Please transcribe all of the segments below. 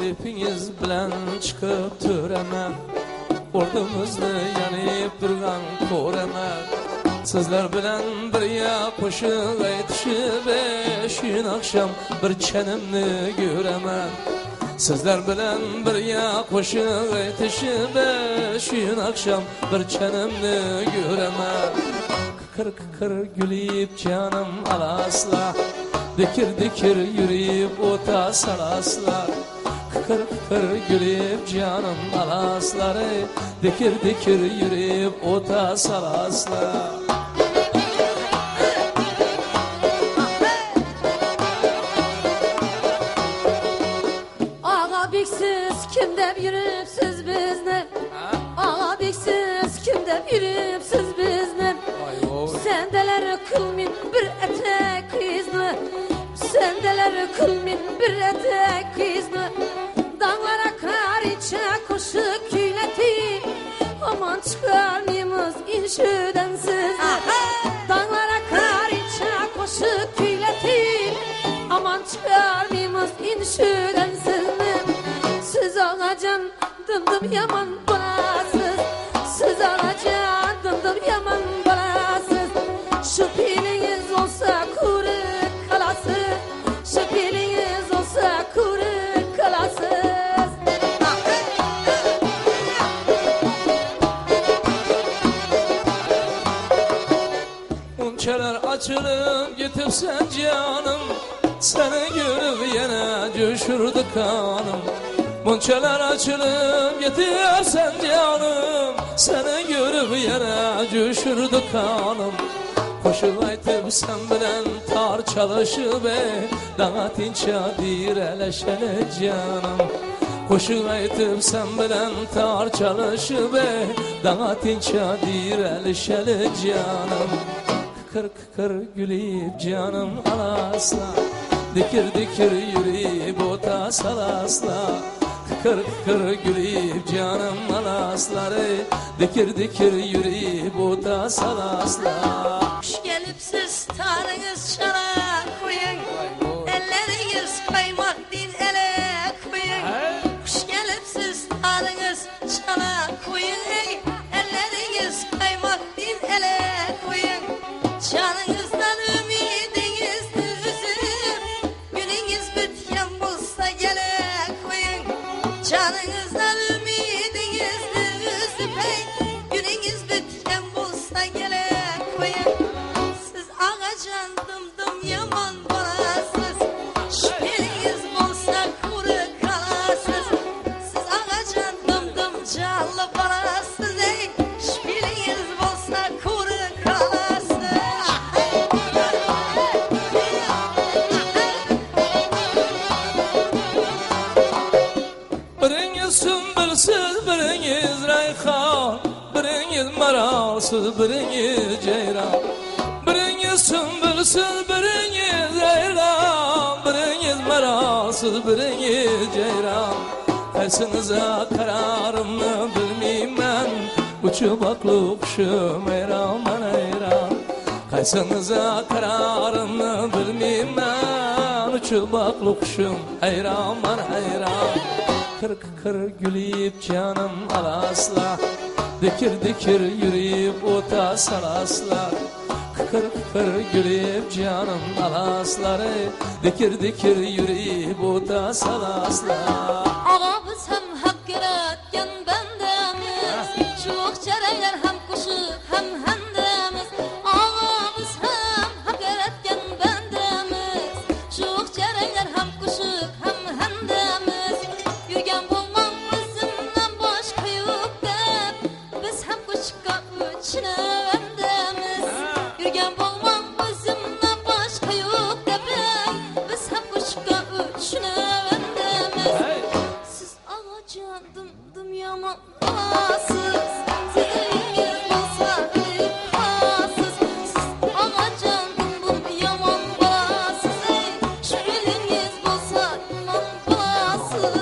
Keyfiniz bilen çıkıp töremen Ordumuzda yanıp durgan koremen Sizler bilen bir ya koşuq aytışıp Eşin akşam bir çenimni göremen Sizler bilen bir ya koşuq aytışıp Eşin akşam bir çenimni göremen Kıkır kıkır gülüp canım alasla Dikir dikir yürüyüp ota salaslar Kıkır kıkır gülüp canım alasları Dikir dikir yürüyüp ota salaslar Ağa biksiz kim dep yürüpsiz bizni Ağa biksiz kim dep yürüpsiz bizni Sendeler kılmin bir etek kızlı Sendeler kılmin bir etek kızlı Dağlara kariçe koşup küyleti Aman çıkarmayımız inşüden sizi Dağlara kariçe koşup küyleti Aman çıkarmayımız inşüden sizi Siz ağacan dımdım yaman bulasız Siz ağacan dımdım yaman bulasız Şu piliniz olsa kuru kalası Şu piliniz olsa kuru kalasız Unçeler açılıp gitip sen canım Seni görüp yine coşurdu kanım Munçeler açılıp gitip sen canım Seni görüp yine coşurdu kanım Koşuq aytıp sen bilen tar çalışıp Dağa tinça direleşene canım Koşuq aytıp sen bilen tar çalışıp Dağa tinça direleşene canım Kıkır kıkır gülüp canım alasla Dikir dikir yürüyüp ota salasla Kıkır kıkır gülüp canım alasları Dikir dikir yürüyüp ota salasla Hoş gelipsiz tarınız çala koyun Elleriniz kaymak din ele koyun Hoş gelipsiz tarınız çala koyun Elleriniz kaymak din ele koyun Canınızdan ümidiniz üzüp Gününüz bitken bulsa gele koyun Canınızdan ümidiniz üzüp Gününüz bitken bulsa gele koyun Siz ağacan dımdım yaman balasız Şüpheniz bulsa kuru kalasız Siz ağacan dımdım canlı balasız Şüpheniz bulsa kuru kalasız Biriniz sümbülsüz, biriniz rayhan Biriniz maralsız, biriniz ceyran Biriniz sümbülsüz, biriniz rayhan Biriniz maralsız, biriniz ceyran Kaysınıza kararımı bilmeyim ben Uçup aklı kuşum eyran ben eyran Kaysınıza kararımı bilmeyim ben Uçup aklı kuşum eyran ben eyran Kır kır gülüp canım alasla Dikir dikir yürüyüp ota salaslar Kır kır gülüp canım alasları Dikir dikir yürüyüp ota salaslar Ağabız hem hak yaratgan bendemiz Çok çereler hem kuşu hem hendemiz Ağabız hem hak yaratgan bendemiz Çok çereler hem kuşu hem hendemiz Yürgen bulmam bizimden başka yok dep Biz hem kuşka üçüne vendemiz Yürgen bulmam bizimden başka yok dep Biz hem kuşka üçüne vendemiz Siz ağacan dımdım yaman balasız Siziniz bulsa bir kalasız Siz ağacan dımdım yaman balasız Şüpheniz bulsa yaman balasız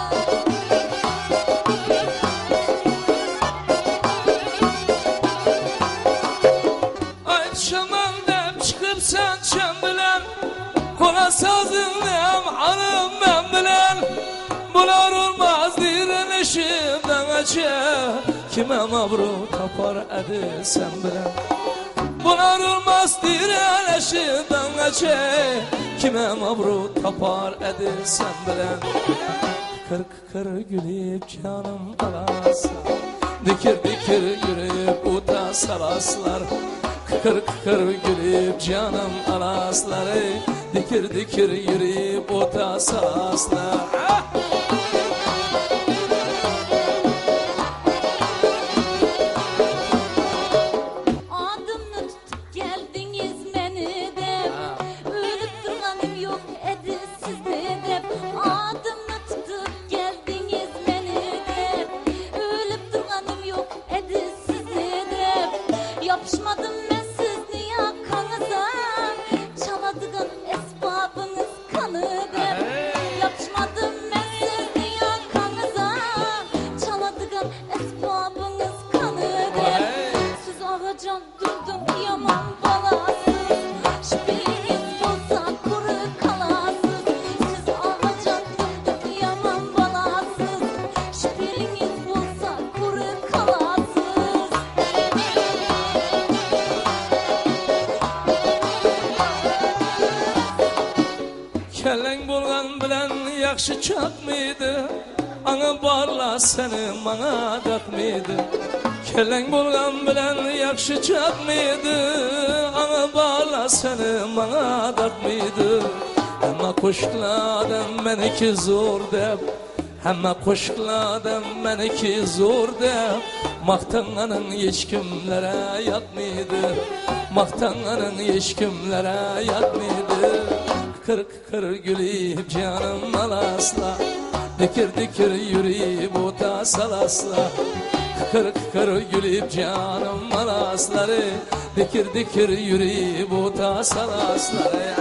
Aytışamam dep çıkıp sen çem bilen Kola sazın hem hanım ben bilen Bular olmaz direnişimden açı kime mabru tapar edi sen bilen. Bular olmaz direnişimden açı kime mabru tapar edi sen bilen. Kırk kır gülüp canım alaslar, dikir dikir yürüyüp uta salaslar. Kırk kır gülüp canım alaslar, dikir dikir yürüyüp uta salaslar. Adımını tutup geldiniz beni de, ölüp durganım yok edi sizde de. Adımını tutup geldiniz beni de, ölüp durganım yok edi sizde de. Yapışmadım ben sizni yakanıza, çaladıgan esbabınız kanıdı. Yapışmadım ben sizni yakanıza, çaladıgan esbabınız kanıdı. Siz ağacan durdum yaman balasız, şüpheniz olsa kuru kalasız. Siz ağacan durdum yaman balasız, şüpheniz olsa kuru kalasız. Kellen bolgan bilen yaxşı çakmıydı, ana barla seni mana takmıydı. Kellen bolgan bilen yaxşı çakmıydı, ana barla seni mana takmıydı. Ama koşkladım meniki zor dep, ama koşkladım meniki zor dep. Maktananın hiç kimlere yatmıydı, maktananın hiç kimlere yatmıydı. Kırk kır gülüp canım alasla, dikir dikir yürüyüp uta salasla. Kırk kır gülüp canım alasları, dikir dikir yürüyüp uta salasları.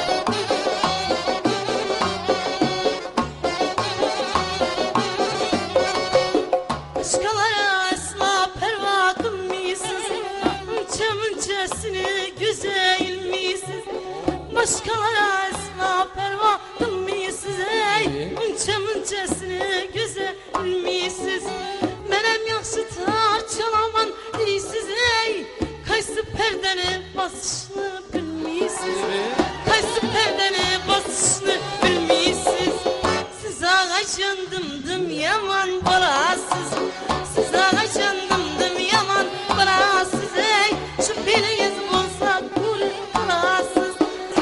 Başkalara asla perva kılmıyorsunuz, Mınça mınçasını güzel miysiz? Başkalara asla perva kılmıyorsunuz, Mınça mınçasını güzel miysiz? Menem yaxşı tar çalaman deysiz, Kaysı perdeni basışını bilmiysiz, Kaysı perdeni basışını bilmiysiz. Siz ağaçın dımdım yaman balasız, Siz ağaçın dımdım yaman balasız. Şu biriniz olsa kul balasız.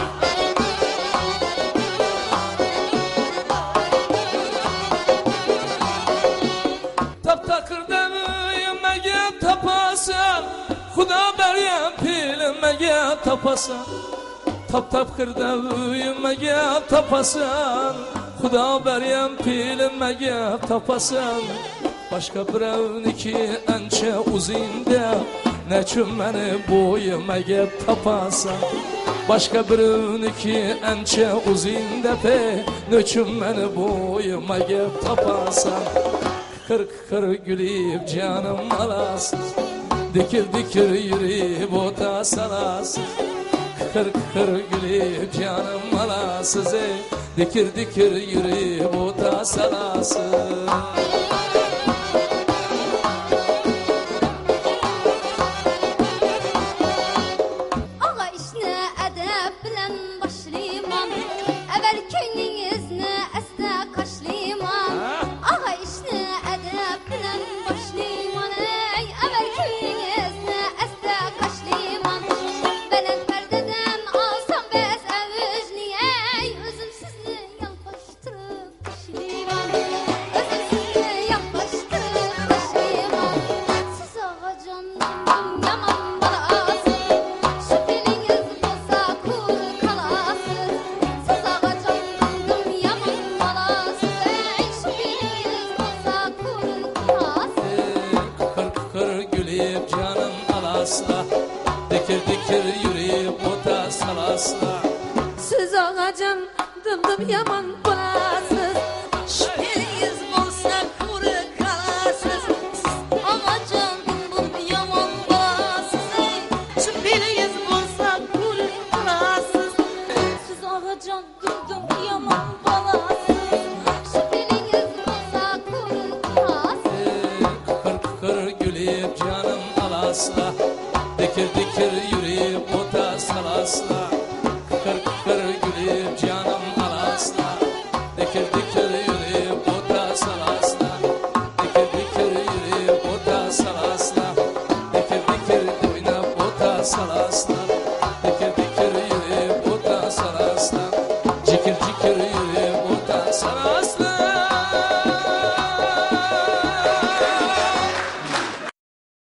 Tap takırdan yemeğe tapasan, Huda beryen pilmeye tapasan. Tap tap kırdan yemeğe tapasan, Huda beryen pilmeye tapasan. Başka birovniki ancha uzinde, Nechun meni bu yemeğe tapasan. Başka birovniki ancha uzinde pe, Nechun meni bu yemeğe tapasan. Kırk kır gülüp canım alasız, dikir dikir yürüyüp ota salasız. Kırk kır gülüp canım alasız, dikir dikir yürüyüp ota salasız. Ağa işine edep bilen başlayman, evvel köyünüzne esne kaşlayman. Ağa işine edep bilen başlayman, evvel köyünüzne esne kaşlayman. Belen perdeden alsam bez evüzniye, özüm sizni yalpaştırıp taşlayman. Özüm sizni yalpaştırıp taşlayman. Siz ağa canım yaman balasız, şüpheniz olsa kuru kalasız. Siz ağa canım yaman balasız, şüpheniz olsa kuru kalasız. Kırk kır gülüp canım alasla, dikir dikir yürüyüp ota salasla. Siz ağa canım yaman balasız, Şüpheniz olsa kuru kalasız. Siz ağa canım yaman balasız, Şüpheniz olsa kuru kalasız. siz ağa canım yaman balasız, şüpheniz dikir dikir